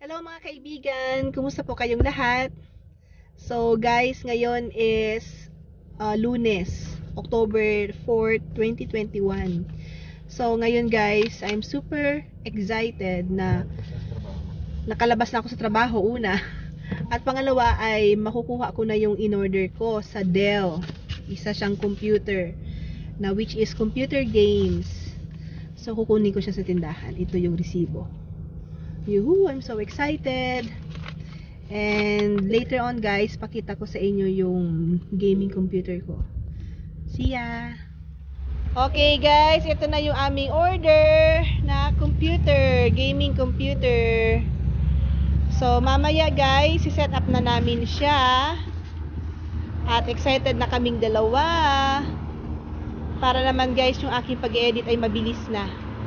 Hello mga kaibigan, kumusta po kayong lahat? So guys, ngayon is Lunes, October 4, 2021. So ngayon guys, I'm super excited na nakalabas na ako sa trabaho una. At pangalawa ay makukuha ko na yung in-order ko sa Dell. Isa siyang computer na which is computer games. So kukunin ko siya sa tindahan. Ito yung resibo. Yuhu, I'm so excited. And later on guys, pakita ko sa inyo yung gaming computer ko. See ya! Okay guys, ito na yung aming order na computer, gaming computer. So mamaya guys, si-set up na namin siya. At excited na kaming dalawa. Para naman guys, yung aking pag-edit ay mabilis na.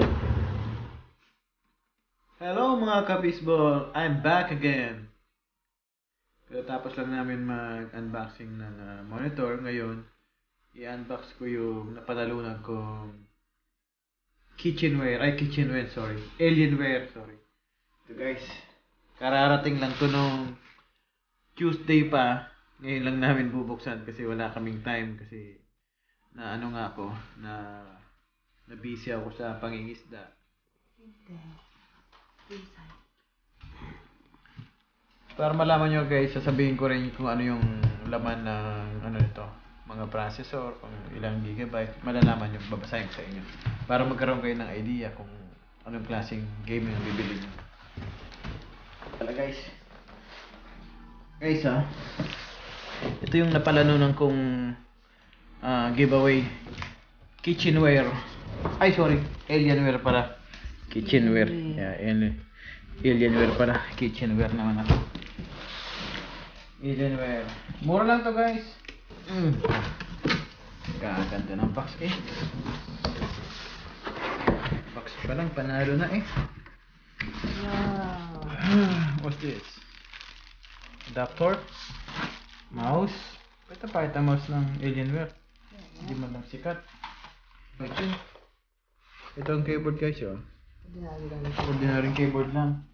Hello mga kabisbol! I'm back again! Tapos lang namin mag-unboxing ng monitor. Ngayon, i-unbox ko yung napanalunan kong Alienware. Ito guys, kararating lang to nung Tuesday pa. Ngayon lang namin bubuksan kasi wala kaming time kasi na busy ako sa pangingisda. Para malaman nyo guys, sasabihin ko rin kung ano yung laman ng nito, mga processor, kung ilang gigabyte, malalaman nyo, babasahin ko sa inyo. Para magkaroon kayo ng idea kung anong klaseng game yung bibili nyo. Pala guys. Guys ito yung napalanunan kong giveaway. Kitchenware. Alienware para. Kitchenware. Yeah, Alienware para. Kitchenware naman ako. Alienware. Mura lang to guys. Kaganda ng box eh. Box pa lang, panalo na eh. Wow. What's this? Adapter. Mouse. Pakita mouse ng Alienware. Hindi man lang sikat. Ito ang keyboard guys oh. Ordinary keyboard lang.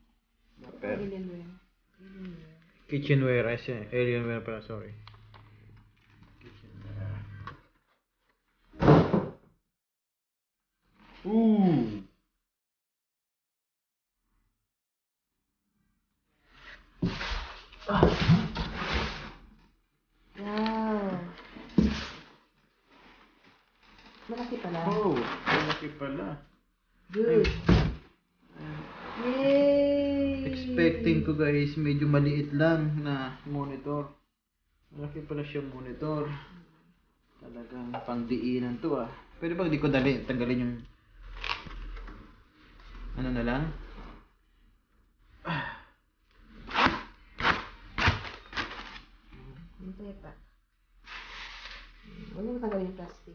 Kitchenware, Alienware pala, sorry. Kitchenware. Ooh! Wow! Malaki pala. Oh, malaki pala. Good. Yay! Expecting ko guys, medyo maliit lang na monitor. Malaki pala siya monitor. Talagang pangdiinan to ah. Pwede ba di ko tanggalin yung ano na lang? Hintay pa. Huwag mo tanggalin yung plastic.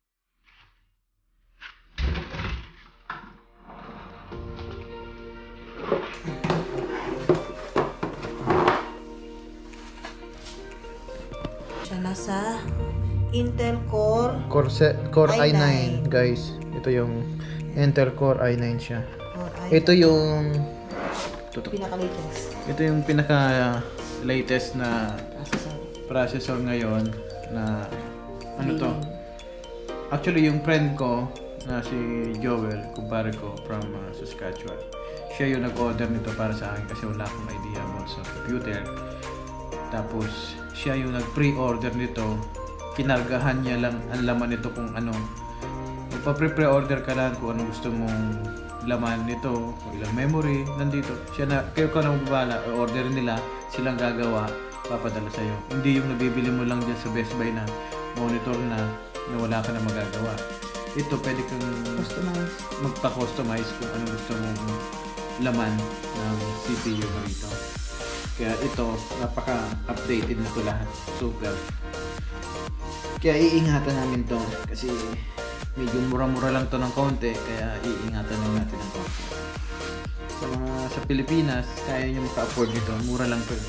Siya nasa Intel Core i9 guys. Ito yung Intel Core i9 siya. Ito yung pinaka-latest. Ito yung pinaka-latest na processor ngayon na ano to. Actually yung friend ko na si Joel, kumpare ko from Saskatchewan. Siya yung nag-order nito para sa akin kasi wala akong idea about sa computer. Tapos siya yung nag-pre-order nito. Kinargahan niya lang ang laman nito kung ano. Magpa-pre-order ka lang kung ano gusto mong laman nito, kung ilang memory, nandito. Kayo ka na magbabala, order nila, silang gagawa, papadala sa'yo. Hindi yung nabibili mo lang dyan sa Best Buy na monitor na wala ka na magagawa. Ito, pwede kang magpa-customize kung ano gusto mong laman ng CPU mo rito. Kaya ito, napaka-updated na to lahat. Super. Kaya iingatan namin to kasi medyo mura-mura lang to ng konti, kaya iingatan lang natin ng konti. Sa mga sa Pilipinas, kaya nyo maka-afford nito, mura lang to.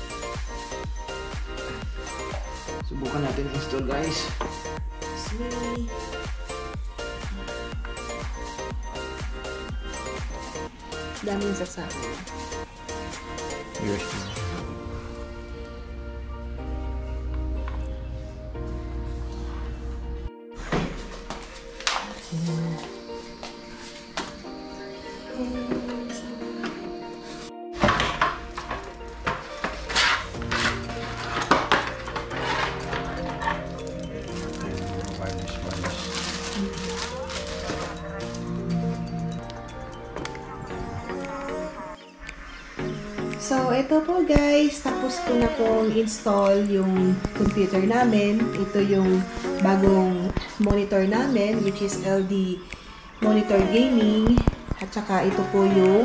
Subukan natin install guys. Me. Dami yung sasabi. viewers nyo. So, ito po guys, tapos ko na pong install yung computer namin. Ito yung bagong monitor namin, which is LD Monitor Gaming. At saka ito po yung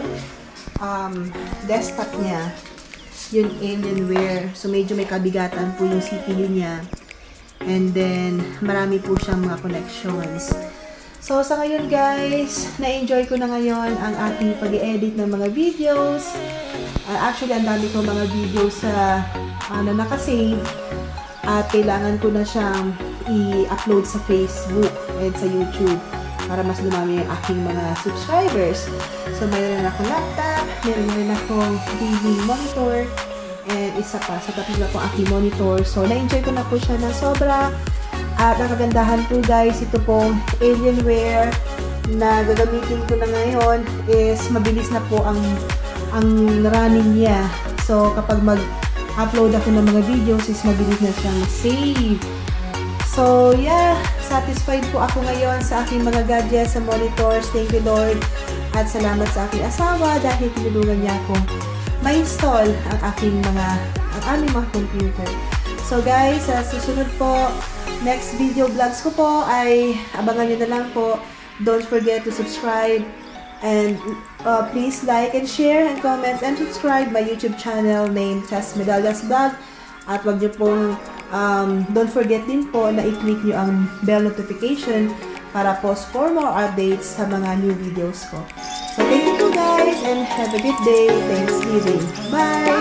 desktop niya, yung Alienware. So, medyo may kabigatan po yung CPU niya. And then, marami po siyang mga connections. So, sa ngayon guys, na-enjoy ko na ngayon ang ating pag-edit ng mga videos. Actually, ang dami ko mga videos na nakasave at kailangan ko na siyang i-upload sa Facebook and sa YouTube para mas dumami yung aking mga subscribers. So, mayroon akong laptop, mayroon rin akong TV monitor, and isa pa, sa tabi na po aking monitor. So, na-enjoy ko na po siya na sobra. At ang kagandahan po guys, ito pong Alienware na gagamitin ko na ngayon is mabilis na po ang running niya. So, kapag mag-upload ako ng mga videos is mabilis na siyang save. So, yeah, satisfied po ako ngayon sa aking mga gadgets, sa monitors. Thank you Lord. At salamat sa aking asawa dahil tinulungan niya akong ma-install ang aming mga computer. So guys, sa susunod po, next video vlogs ko po ay abangan nyo na lang po. Don't forget to subscribe. And please like and share and comment and subscribe my YouTube channel named Chas Medallas Vlog. At wag niyo pong, don't forget din po na i-click niyo ang bell notification para post for more updates sa mga new videos ko. So thank you po guys and have a good day. Thanksgiving. Bye!